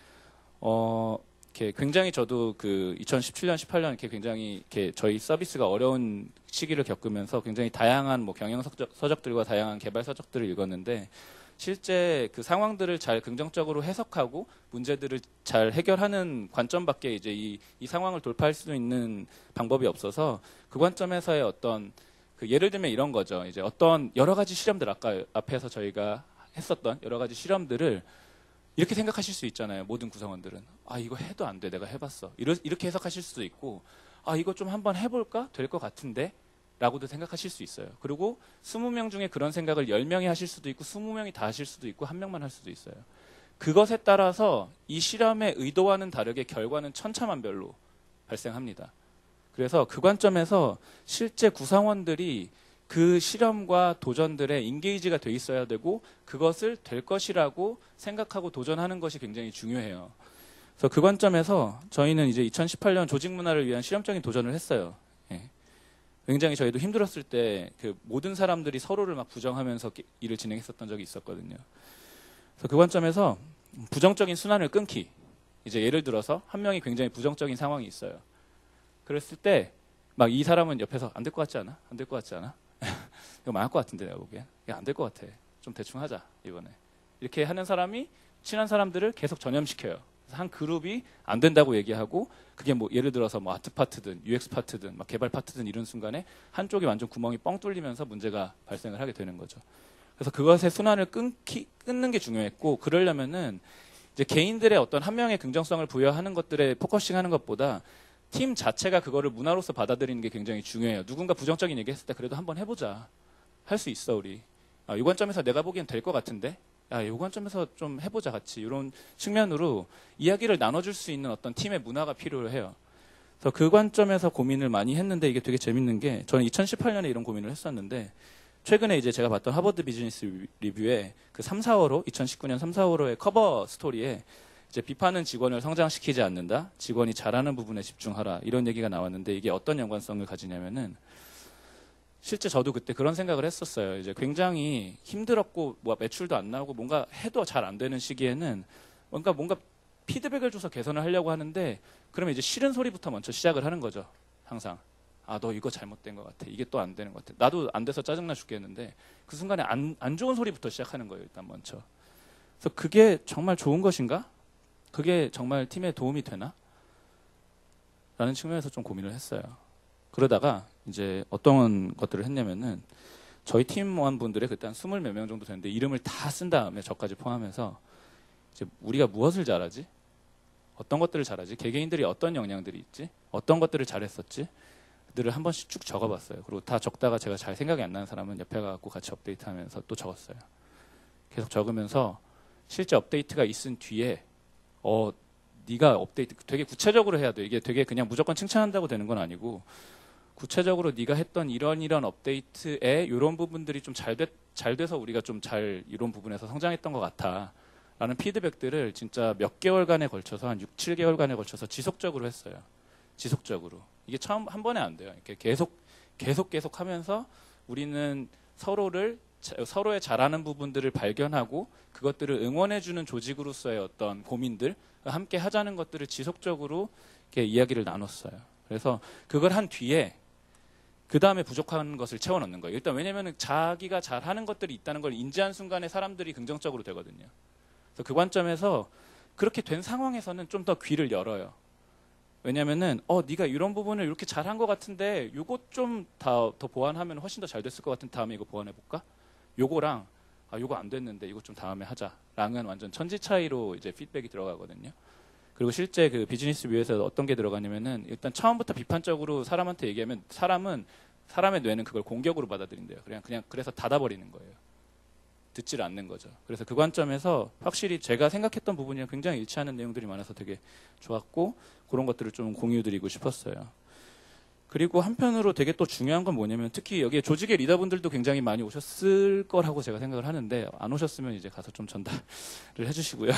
어. 이렇게 굉장히 저도 그 이천십칠 년, 십팔 년 이렇게 굉장히 이렇게 저희 서비스가 어려운 시기를 겪으면서 굉장히 다양한 뭐 경영 서적, 서적들과 다양한 개발 서적들을 읽었는데 실제 그 상황들을 잘 긍정적으로 해석하고 문제들을 잘 해결하는 관점밖에 이제 이, 이 상황을 돌파할 수 있는 방법이 없어서 그 관점에서의 어떤 그 예를 들면 이런 거죠. 이제 어떤 여러 가지 실험들 아까 앞에서 저희가 했었던 여러 가지 실험들을 이렇게 생각하실 수 있잖아요. 모든 구성원들은. 아, 이거 해도 안 돼. 내가 해봤어. 이러, 이렇게 해석하실 수도 있고, 아, 이거 좀 한번 해볼까? 될 것 같은데? 라고도 생각하실 수 있어요. 그리고 스무 명 중에 그런 생각을 열 명이 하실 수도 있고, 스무 명이 다 하실 수도 있고, 한 명만 할 수도 있어요. 그것에 따라서 이 실험의 의도와는 다르게 결과는 천차만별로 발생합니다. 그래서 그 관점에서 실제 구성원들이 그 실험과 도전들에 인게이지가 돼 있어야 되고 그것을 될 것이라고 생각하고 도전하는 것이 굉장히 중요해요. 그래서 그 관점에서 저희는 이제 이천십팔 년 조직 문화를 위한 실험적인 도전을 했어요. 예. 굉장히 저희도 힘들었을 때 그 모든 사람들이 서로를 막 부정하면서 일을 진행했었던 적이 있었거든요. 그래서 그 관점에서 부정적인 순환을 끊기. 이제 예를 들어서 한 명이 굉장히 부정적인 상황이 있어요. 그랬을 때 막 이 사람은 옆에서 안 될 것 같지 않아? 안 될 것 같지 않아? 이거 망할 것 같은데 내가 보기엔. 이거 안 될 것 같아. 좀 대충 하자 이번에. 이렇게 하는 사람이 친한 사람들을 계속 전염시켜요. 그래서 한 그룹이 안 된다고 얘기하고 그게 뭐 예를 들어서 뭐 아트 파트든 유엑스 파트든 막 개발 파트든 이런 순간에 한쪽이 완전 구멍이 뻥 뚫리면서 문제가 발생을 하게 되는 거죠. 그래서 그것의 순환을 끊기, 끊는 게 중요했고 그러려면은 이제 개인들의 어떤 한 명의 긍정성을 부여하는 것들에 포커싱하는 것보다 팀 자체가 그거를 문화로서 받아들이는 게 굉장히 중요해요. 누군가 부정적인 얘기했을 때 그래도 한번 해보자. 할 수 있어 우리. 아, 이 관점에서 내가 보기엔 될 것 같은데. 야, 이 관점에서 좀 해보자 같이. 이런 측면으로 이야기를 나눠줄 수 있는 어떤 팀의 문화가 필요해요. 그래서 그 관점에서 고민을 많이 했는데 이게 되게 재밌는 게 저는 이천십팔 년에 이런 고민을 했었는데 최근에 이제 제가 봤던 하버드 비즈니스 리뷰에 그 삼, 사월호 이천십구 년 삼, 사월호의 커버 스토리에 이제 비판은 직원을 성장시키지 않는다. 직원이 잘하는 부분에 집중하라. 이런 얘기가 나왔는데 이게 어떤 연관성을 가지냐면은 실제 저도 그때 그런 생각을 했었어요. 이제 굉장히 힘들었고 뭐 매출도 안 나오고 뭔가 해도 잘 안 되는 시기에는 뭔가 뭔가 피드백을 줘서 개선을 하려고 하는데 그러면 이제 싫은 소리부터 먼저 시작을 하는 거죠. 항상. 아, 너 이거 잘못된 것 같아. 이게 또 안 되는 것 같아. 나도 안 돼서 짜증나 죽겠는데 그 순간에 안, 안 좋은 소리부터 시작하는 거예요. 일단 먼저. 그래서 그게 정말 좋은 것인가? 그게 정말 팀에 도움이 되나? 라는 측면에서 좀 고민을 했어요. 그러다가 이제 어떤 것들을 했냐면은 저희 팀원분들의 그때 한 스물 몇 명 정도 됐는데 이름을 다 쓴 다음에 저까지 포함해서 이제 우리가 무엇을 잘하지? 어떤 것들을 잘하지? 개개인들이 어떤 역량들이 있지? 어떤 것들을 잘했었지? 들을 한 번씩 쭉 적어봤어요. 그리고 다 적다가 제가 잘 생각이 안 나는 사람은 옆에 가고 같이 업데이트하면서 또 적었어요. 계속 적으면서 실제 업데이트가 있은 뒤에 어 네가 업데이트 되게 구체적으로 해야 돼. 이게 되게 그냥 무조건 칭찬한다고 되는 건 아니고 구체적으로 네가 했던 이런 이런 업데이트에 이런 부분들이 좀 잘 잘 돼서 우리가 좀 잘 이런 부분에서 성장했던 것 같아. 라는 피드백들을 진짜 몇 개월간에 걸쳐서 한 육, 칠 개월간에 걸쳐서 지속적으로 했어요. 지속적으로. 이게 처음 한 번에 안 돼요. 이렇게 계속 계속 계속 하면서 우리는 서로를 서로의 잘하는 부분들을 발견하고 그것들을 응원해주는 조직으로서의 어떤 고민들 함께 하자는 것들을 지속적으로 이렇게 이야기를 나눴어요. 그래서 그걸 한 뒤에 그 다음에 부족한 것을 채워 넣는 거예요. 일단 왜냐하면 자기가 잘하는 것들이 있다는 걸 인지한 순간에 사람들이 긍정적으로 되거든요. 그래서 그 관점에서 그렇게 된 상황에서는 좀 더 귀를 열어요. 왜냐면은 어 네가 이런 부분을 이렇게 잘한 것 같은데 요것 좀 더 더 보완하면 훨씬 더 잘 됐을 것 같은 다음에 이거 보완해 볼까? 요거랑 아 요거 안 됐는데 이거 좀 다음에 하자랑은 완전 천지 차이로 이제 피드백이 들어가거든요. 그리고 실제 그 비즈니스 뷰에서 어떤 게 들어가냐면은 일단 처음부터 비판적으로 사람한테 얘기하면 사람은 사람의 뇌는 그걸 공격으로 받아들인대요. 그냥 그냥 그래서 닫아버리는 거예요. 듣지를 않는 거죠. 그래서 그 관점에서 확실히 제가 생각했던 부분이랑 굉장히 일치하는 내용들이 많아서 되게 좋았고 그런 것들을 좀 공유드리고 싶었어요. 그리고 한편으로 되게 또 중요한 건 뭐냐면 특히 여기에 조직의 리더분들도 굉장히 많이 오셨을 거라고 제가 생각을 하는데 안 오셨으면 이제 가서 좀 전달을 해주시고요.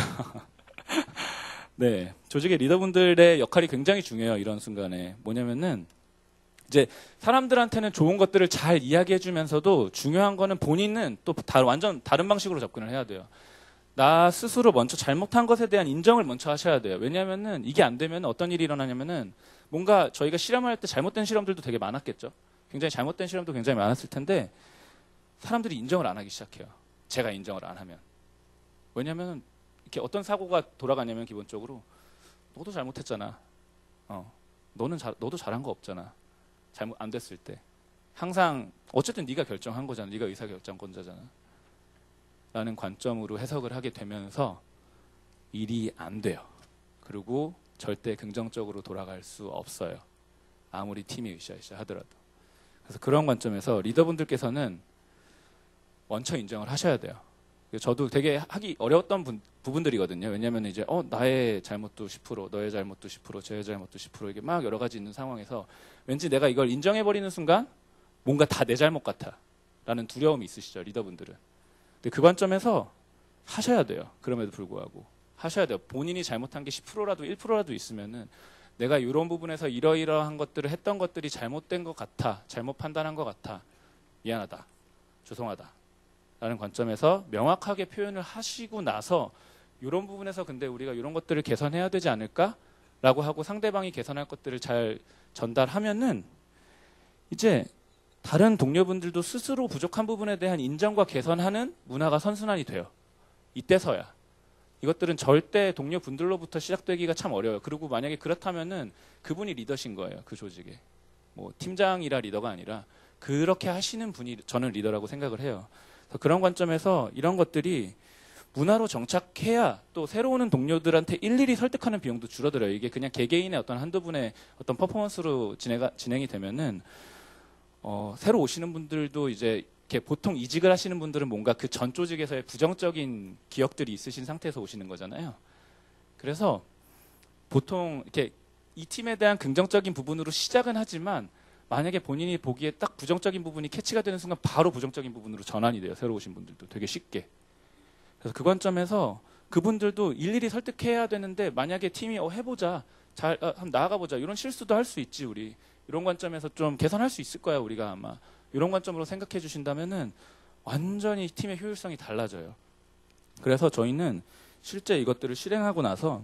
네, 조직의 리더분들의 역할이 굉장히 중요해요. 이런 순간에 뭐냐면은 이제 사람들한테는 좋은 것들을 잘 이야기해주면서도 중요한 거는 본인은 또 다, 완전 다른 방식으로 접근을 해야 돼요. 나 스스로 먼저 잘못한 것에 대한 인정을 먼저 하셔야 돼요. 왜냐하면은 이게 안 되면 어떤 일이 일어나냐면은 뭔가 저희가 실험할 때 잘못된 실험들도 되게 많았겠죠. 굉장히 잘못된 실험도 굉장히 많았을 텐데 사람들이 인정을 안 하기 시작해요. 제가 인정을 안 하면. 왜냐하면 이렇게 어떤 사고가 돌아가냐면 기본적으로 너도 잘못했잖아. 어, 너는 잘, 너도 잘한 거 없잖아. 잘못 안 됐을 때 항상 어쨌든 네가 결정한 거잖아. 네가 의사결정권자잖아. 라는 관점으로 해석을 하게 되면서 일이 안 돼요. 그리고 절대 긍정적으로 돌아갈 수 없어요. 아무리 팀이 으쌰으쌰 하더라도. 그래서 그런 관점에서 리더분들께서는 원처 인정을 하셔야 돼요. 저도 되게 하기 어려웠던 분, 부분들이거든요. 왜냐하면 이제 어 나의 잘못도 십 퍼센트, 너의 잘못도 십 퍼센트, 제 잘못도 십 퍼센트 이게 막 여러 가지 있는 상황에서 왠지 내가 이걸 인정해버리는 순간 뭔가 다 내 잘못 같아라는 두려움이 있으시죠, 리더분들은. 근데 그 관점에서 하셔야 돼요. 그럼에도 불구하고 하셔야 돼요. 본인이 잘못한 게 십 퍼센트라도 일 퍼센트라도 있으면은 내가 이런 부분에서 이러이러한 것들을 했던 것들이 잘못된 것 같아, 잘못 판단한 것 같아, 미안하다, 죄송하다 라는 관점에서 명확하게 표현을 하시고 나서 이런 부분에서 근데 우리가 이런 것들을 개선해야 되지 않을까? 라고 하고 상대방이 개선할 것들을 잘 전달하면은 이제 다른 동료분들도 스스로 부족한 부분에 대한 인정과 개선하는 문화가 선순환이 돼요. 이때서야. 이것들은 절대 동료분들로부터 시작되기가 참 어려워요. 그리고 만약에 그렇다면은 그분이 리더신 거예요. 그 조직에. 뭐 팀장이라 리더가 아니라 그렇게 하시는 분이 저는 리더라고 생각을 해요. 그런 관점에서 이런 것들이 문화로 정착해야 또 새로 오는 동료들한테 일일이 설득하는 비용도 줄어들어요. 이게 그냥 개개인의 어떤 한두 분의 어떤 퍼포먼스로 진행가, 진행이 되면은 어, 새로 오시는 분들도 이제 이렇게 보통 이직을 하시는 분들은 뭔가 그 전 조직에서의 부정적인 기억들이 있으신 상태에서 오시는 거잖아요. 그래서 보통 이렇게 이 팀에 대한 긍정적인 부분으로 시작은 하지만 만약에 본인이 보기에 딱 부정적인 부분이 캐치가 되는 순간 바로 부정적인 부분으로 전환이 돼요. 새로 오신 분들도 되게 쉽게. 그래서 그 관점에서 그분들도 일일이 설득해야 되는데 만약에 팀이 어, 해보자, 잘 어, 한번 나아가보자 이런 실수도 할 수 있지 우리. 이런 관점에서 좀 개선할 수 있을 거야 우리가 아마. 이런 관점으로 생각해 주신다면은 완전히 팀의 효율성이 달라져요. 그래서 저희는 실제 이것들을 실행하고 나서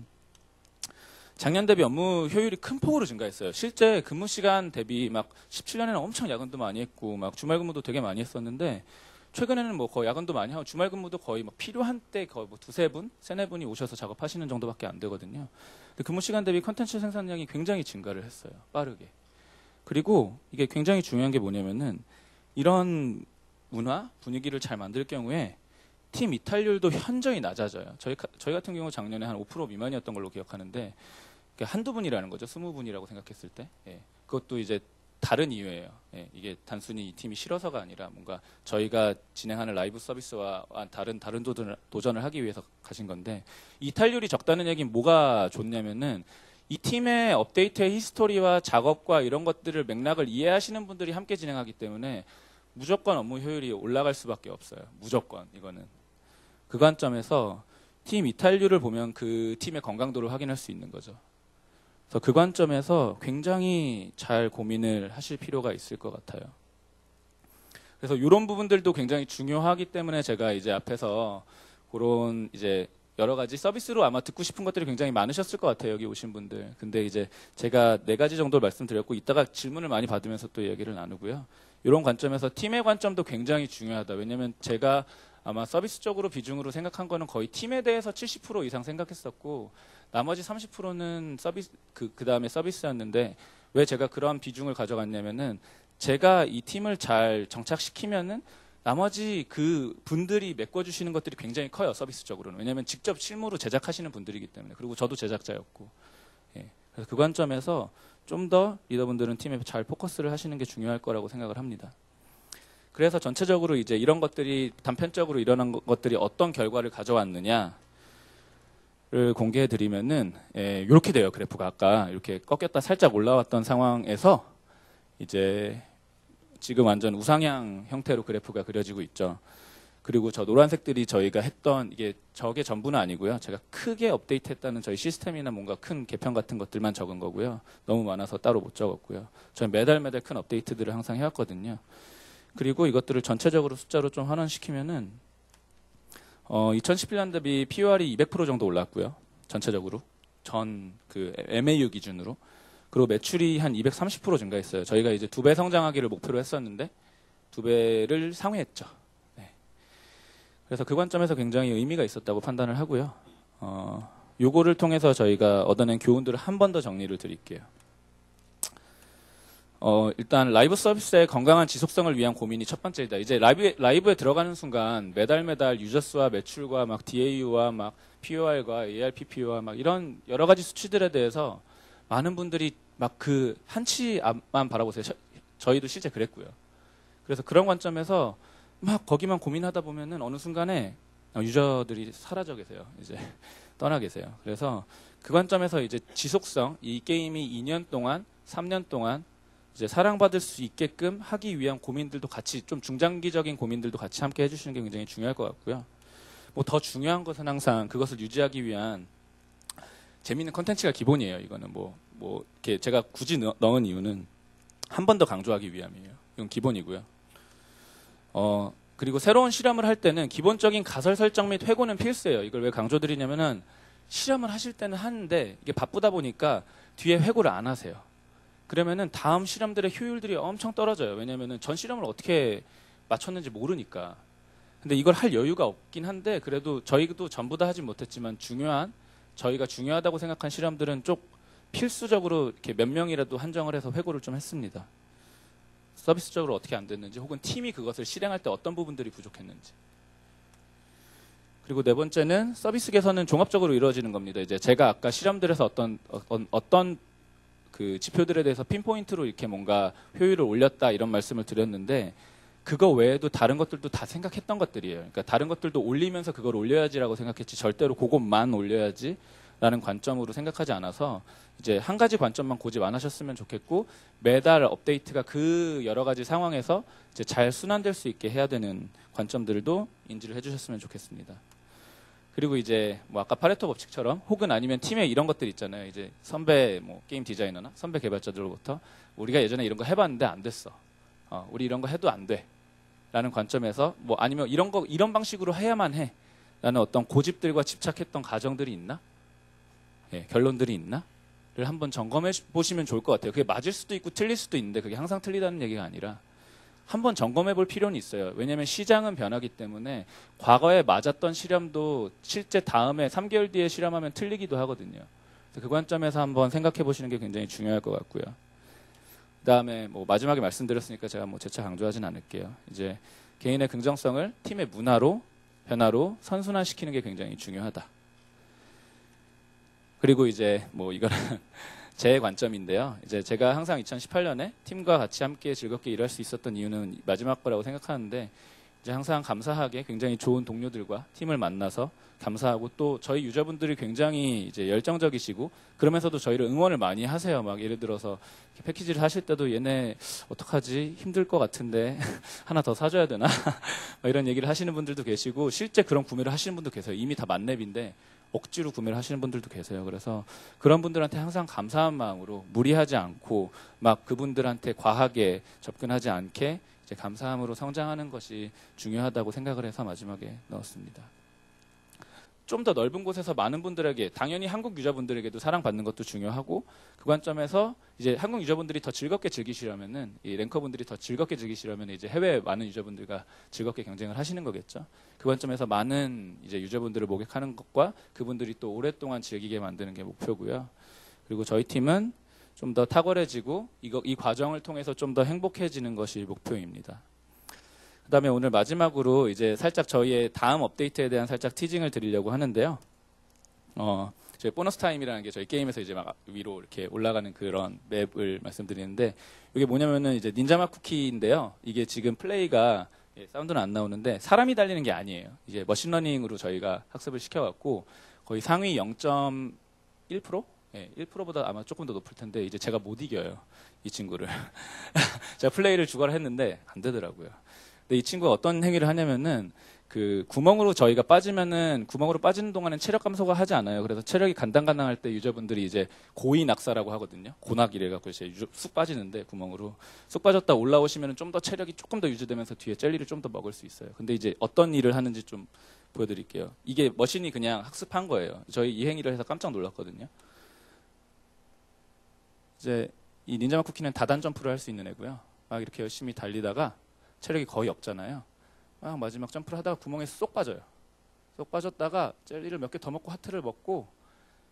작년 대비 업무 효율이 큰 폭으로 증가했어요. 실제 근무 시간 대비 막 십칠 년에는 엄청 야근도 많이 했고 막 주말 근무도 되게 많이 했었는데 최근에는 뭐 거의 야근도 많이 하고 주말 근무도 거의 뭐 필요한 때 거의 뭐 두세 분, 세네 분이 오셔서 작업하시는 정도밖에 안 되거든요. 근데 근무 시간 대비 컨텐츠 생산량이 굉장히 증가를 했어요. 빠르게. 그리고 이게 굉장히 중요한 게 뭐냐면은 이런 문화, 분위기를 잘 만들 경우에 팀 이탈률도 현저히 낮아져요. 저희, 저희 같은 경우 작년에 한 오 퍼센트 미만이었던 걸로 기억하는데 한두 분이라는 거죠. 스무 분이라고 생각했을 때. 예. 그것도 이제 다른 이유예요. 예. 이게 단순히 이 팀이 싫어서가 아니라 뭔가 저희가 진행하는 라이브 서비스와 다른 다른 도전을, 도전을 하기 위해서 가신 건데 이탈률이 적다는 얘기는 뭐가 좋냐면은 이 팀의 업데이트의 히스토리와 작업과 이런 것들을 맥락을 이해하시는 분들이 함께 진행하기 때문에 무조건 업무 효율이 올라갈 수밖에 없어요. 무조건 이거는. 그 관점에서 팀 이탈률을 보면 그 팀의 건강도를 확인할 수 있는 거죠. 그래서 그 관점에서 굉장히 잘 고민을 하실 필요가 있을 것 같아요. 그래서 이런 부분들도 굉장히 중요하기 때문에 제가 이제 앞에서 그런 이제 여러 가지 서비스로 아마 듣고 싶은 것들이 굉장히 많으셨을 것 같아요. 여기 오신 분들. 근데 이제 제가 네 가지 정도 말씀드렸고 이따가 질문을 많이 받으면서 또 이야기를 나누고요. 이런 관점에서 팀의 관점도 굉장히 중요하다. 왜냐하면 제가 아마 서비스적으로 비중으로 생각한 거는 거의 팀에 대해서 칠십 퍼센트 이상 생각했었고 나머지 삼십 퍼센트는 서비스 그, 그 다음에 서비스였는데 왜 제가 그런 비중을 가져갔냐면은 제가 이 팀을 잘 정착시키면은 나머지 그 분들이 메꿔주시는 것들이 굉장히 커요. 서비스적으로는. 왜냐하면 직접 실무로 제작하시는 분들이기 때문에. 그리고 저도 제작자였고. 예. 그래서 그 관점에서 좀 더 리더분들은 팀에 잘 포커스를 하시는 게 중요할 거라고 생각을 합니다. 그래서 전체적으로 이제 이런 것들이 단편적으로 일어난 것들이 어떤 결과를 가져왔느냐를 공개해 드리면은 예, 이렇게 돼요. 그래프가 아까 이렇게 꺾였다 살짝 올라왔던 상황에서 이제 지금 완전 우상향 형태로 그래프가 그려지고 있죠. 그리고 저 노란색들이 저희가 했던 이게 저게 전부는 아니고요. 제가 크게 업데이트했다는 저희 시스템이나 뭔가 큰 개편 같은 것들만 적은 거고요. 너무 많아서 따로 못 적었고요. 저희 매달 매달 큰 업데이트들을 항상 해왔거든요. 그리고 이것들을 전체적으로 숫자로 좀 환원시키면은 어, 이천십일 년 대비 피유알이 이백 퍼센트 정도 올랐고요. 전체적으로 전 그 엠에이유 기준으로. 그리고 매출이 한 이백삼십 퍼센트 증가했어요. 저희가 이제 두 배 성장하기를 목표로 했었는데 두 배를 상회했죠. 네. 그래서 그 관점에서 굉장히 의미가 있었다고 판단을 하고요. 어, 요거를 통해서 저희가 얻어낸 교훈들을 한 번 더 정리를 드릴게요. 어, 일단 라이브 서비스의 건강한 지속성을 위한 고민이 첫 번째이다. 이제 라이브에, 라이브에 들어가는 순간 매달 매달 유저 수와 매출과 막 디에이유와 막 피오알과 에이알피피와 막 이런 여러 가지 수치들에 대해서 많은 분들이 막 그 한치 앞만 바라보세요. 저, 저희도 실제 그랬고요. 그래서 그런 관점에서 막 거기만 고민하다 보면은 어느 순간에 유저들이 사라져 계세요. 이제 떠나 계세요. 그래서 그 관점에서 이제 지속성, 이 게임이 이 년 동안, 삼 년 동안 이제 사랑받을 수 있게끔 하기 위한 고민들도 같이 좀 중장기적인 고민들도 같이 함께 해주시는 게 굉장히 중요할 것 같고요. 뭐 더 중요한 것은 항상 그것을 유지하기 위한 재미있는 컨텐츠가 기본이에요. 이거는 뭐, 뭐 이렇게 제가 굳이 넣, 넣은 이유는 한 번 더 강조하기 위함이에요. 이건 기본이고요. 어, 그리고 새로운 실험을 할 때는 기본적인 가설 설정 및 회고는 필수예요. 이걸 왜 강조드리냐면은 실험을 하실 때는 하는데 이게 바쁘다 보니까 뒤에 회고를 안 하세요. 그러면은 다음 실험들의 효율들이 엄청 떨어져요. 왜냐면은 전 실험을 어떻게 맞췄는지 모르니까. 근데 이걸 할 여유가 없긴 한데 그래도 저희도 전부 다 하진 못했지만 중요한 저희가 중요하다고 생각한 실험들은 쭉 필수적으로 이렇게 몇 명이라도 한정을 해서 회고를 좀 했습니다. 서비스적으로 어떻게 안 됐는지 혹은 팀이 그것을 실행할 때 어떤 부분들이 부족했는지. 그리고 네 번째는 서비스 개선은 종합적으로 이루어지는 겁니다. 이제 제가 아까 실험들에서 어떤 어떤, 어떤 그 지표들에 대해서 핀포인트로 이렇게 뭔가 효율을 올렸다 이런 말씀을 드렸는데 그거 외에도 다른 것들도 다 생각했던 것들이에요. 그러니까 다른 것들도 올리면서 그걸 올려야지라고 생각했지 절대로 그것만 올려야지라는 관점으로 생각하지 않아서 이제 한 가지 관점만 고집 안 하셨으면 좋겠고 매달 업데이트가 그 여러 가지 상황에서 이제 잘 순환될 수 있게 해야 되는 관점들도 인지를 해주셨으면 좋겠습니다. 그리고 이제 뭐 아까 파레토 법칙처럼 혹은 아니면 팀에 이런 것들 있잖아요. 이제 선배 뭐 게임 디자이너나 선배 개발자들로부터 우리가 예전에 이런 거 해봤는데 안 됐어. 어, 우리 이런 거 해도 안 돼. 라는 관점에서 뭐 아니면 이런 거 이런 방식으로 해야만 해. 라는 어떤 고집들과 집착했던 가정들이 있나? 예, 결론들이 있나? 를 한번 점검해 보시면 좋을 것 같아요. 그게 맞을 수도 있고 틀릴 수도 있는데 그게 항상 틀리다는 얘기가 아니라 한번 점검해 볼 필요는 있어요. 왜냐하면 시장은 변하기 때문에 과거에 맞았던 실험도 실제 다음에 삼 개월 뒤에 실험하면 틀리기도 하거든요. 그래서 그 관점에서 한번 생각해 보시는 게 굉장히 중요할 것 같고요. 그 다음에 뭐 마지막에 말씀드렸으니까 제가 뭐 재차 강조하진 않을게요. 이제 개인의 긍정성을 팀의 문화로, 변화로 선순환시키는 게 굉장히 중요하다. 그리고 이제 뭐 이거는 제 관점인데요. 이제 제가 항상 이천십팔 년에 팀과 같이 함께 즐겁게 일할 수 있었던 이유는 마지막 거라고 생각하는데 이제 항상 감사하게 굉장히 좋은 동료들과 팀을 만나서 감사하고 또 저희 유저분들이 굉장히 이제 열정적이시고 그러면서도 저희를 응원을 많이 하세요. 막 예를 들어서 패키지를 하실 때도 얘네 어떡하지? 힘들 것 같은데 하나 더 사줘야 되나? 이런 얘기를 하시는 분들도 계시고 실제 그런 구매를 하시는 분도 계세요. 이미 다 만렙인데 억지로 구매를 하시는 분들도 계세요. 그래서 그런 분들한테 항상 감사한 마음으로 무리하지 않고 막 그분들한테 과하게 접근하지 않게 이제 감사함으로 성장하는 것이 중요하다고 생각을 해서 마지막에 넣었습니다. 좀 더 넓은 곳에서 많은 분들에게 당연히 한국 유저분들에게도 사랑받는 것도 중요하고 그 관점에서 이제 한국 유저분들이 더 즐겁게 즐기시려면은 이 랭커분들이 더 즐겁게 즐기시려면 이제 해외 많은 유저분들과 즐겁게 경쟁을 하시는 거겠죠. 그 관점에서 많은 이제 유저분들을 모객하는 것과 그분들이 또 오랫동안 즐기게 만드는 게 목표고요. 그리고 저희 팀은 좀 더 탁월해지고 이거 이 과정을 통해서 좀 더 행복해지는 것이 목표입니다. 그다음에 오늘 마지막으로 이제 살짝 저희의 다음 업데이트에 대한 살짝 티징을 드리려고 하는데요. 어, 저희 보너스 타임이라는 게 저희 게임에서 이제 막 위로 이렇게 올라가는 그런 맵을 말씀드리는데 이게 뭐냐면은 이제 닌자맛 쿠키인데요. 이게 지금 플레이가 예, 사운드는 안 나오는데 사람이 달리는 게 아니에요. 이제 머신러닝으로 저희가 학습을 시켜갖고 거의 상위 영 점 일 퍼센트? 예, 일 퍼센트보다 아마 조금 더 높을 텐데 이제 제가 못 이겨요. 이 친구를. 제가 플레이를 주거라 했는데 안 되더라고요. 근데 이 친구가 어떤 행위를 하냐면은 그 구멍으로 저희가 빠지면은 구멍으로 빠지는 동안은 체력 감소가 하지 않아요. 그래서 체력이 간당간당할 때 유저분들이 이제 고이 낙사라고 하거든요. 고낙이래 갖고 이제 쑥 빠지는데 구멍으로 쑥 빠졌다 올라오시면은 좀 더 체력이 조금 더 유지되면서 뒤에 젤리를 좀 더 먹을 수 있어요. 근데 이제 어떤 일을 하는지 좀 보여드릴게요. 이게 머신이 그냥 학습한 거예요. 저희 이 행위를 해서 깜짝 놀랐거든요. 이제 이 닌자맛 쿠키는 다단 점프를 할 수 있는 애고요. 막 이렇게 열심히 달리다가 체력이 거의 없잖아요. 막 마지막 점프를 하다가 구멍에 쏙 빠져요. 쏙 빠졌다가 젤리를 몇 개 더 먹고 하트를 먹고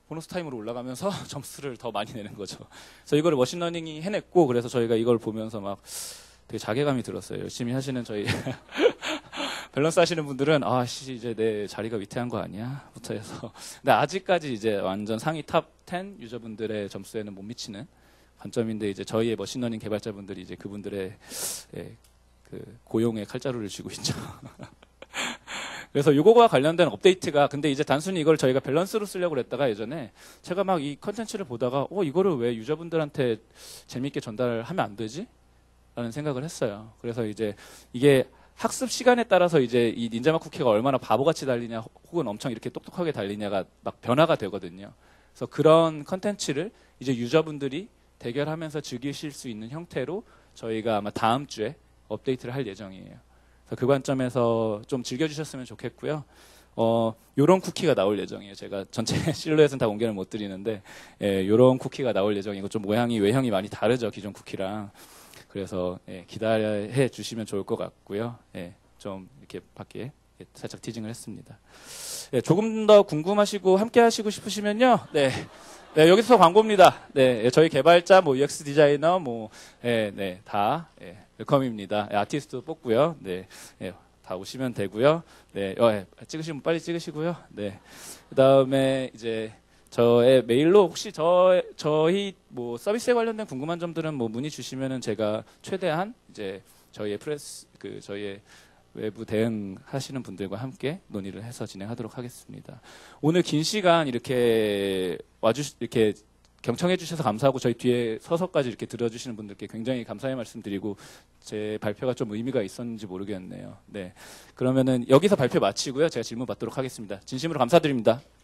보너스 타임으로 올라가면서 점수를 더 많이 내는 거죠. 그래서 이거를 머신러닝이 해냈고, 그래서 저희가 이걸 보면서 막 되게 자괴감이 들었어요. 열심히 하시는 저희 밸런스 하시는 분들은 아씨 이제 내 자리가 위태한 거 아니야? 부터 해서 근데 아직까지 이제 완전 상위 탑 텐 유저분들의 점수에는 못 미치는 관점인데, 이제 저희의 머신러닝 개발자분들이 이제 그분들의 예, 그 고용의 칼자루를 쥐고 있죠. 그래서 요거와 관련된 업데이트가, 근데 이제 단순히 이걸 저희가 밸런스로 쓰려고 그랬다가 예전에 제가 막 이 컨텐츠를 보다가 어 이거를 왜 유저분들한테 재밌게 전달하면 안 되지? 라는 생각을 했어요. 그래서 이제 이게 학습 시간에 따라서 이제 이 닌자마 쿠키가 얼마나 바보같이 달리냐 혹은 엄청 이렇게 똑똑하게 달리냐가 막 변화가 되거든요. 그래서 그런 컨텐츠를 이제 유저분들이 대결하면서 즐기실 수 있는 형태로 저희가 아마 다음 주에 업데이트를 할 예정이에요. 그래서 그 관점에서 좀 즐겨주셨으면 좋겠고요. 어, 요런 쿠키가 나올 예정이에요. 제가 전체 실루엣은 다 공개를 못 드리는데, 예, 요런 쿠키가 나올 예정이고, 좀 모양이, 외형이 많이 다르죠, 기존 쿠키랑. 그래서, 예, 기다려 주시면 좋을 것 같고요. 예, 좀 이렇게 밖에 예, 살짝 티징을 했습니다. 예, 조금 더 궁금하시고 함께 하시고 싶으시면요. 네. 네, 여기서 광고입니다. 네, 예, 저희 개발자, 뭐, 유엑스 디자이너, 뭐, 예, 네, 다, 예, 웰컴입니다. 예, 아티스트도 뽑고요. 네, 예, 다 오시면 되고요. 네, 어, 예, 찍으시면 빨리 찍으시고요. 네, 그 다음에 이제 저의 메일로 혹시 저, 저희 뭐 서비스에 관련된 궁금한 점들은 뭐 문의 주시면은 제가 최대한 이제 저희의 프레스, 그, 저희의 외부 대응하시는 분들과 함께 논의를 해서 진행하도록 하겠습니다. 오늘 긴 시간 이렇게 와주, 이렇게 경청해 주셔서 감사하고, 저희 뒤에 서서까지 이렇게 들어주시는 분들께 굉장히 감사의 말씀드리고, 제 발표가 좀 의미가 있었는지 모르겠네요. 네. 그러면은 여기서 발표 마치고요. 제가 질문 받도록 하겠습니다. 진심으로 감사드립니다.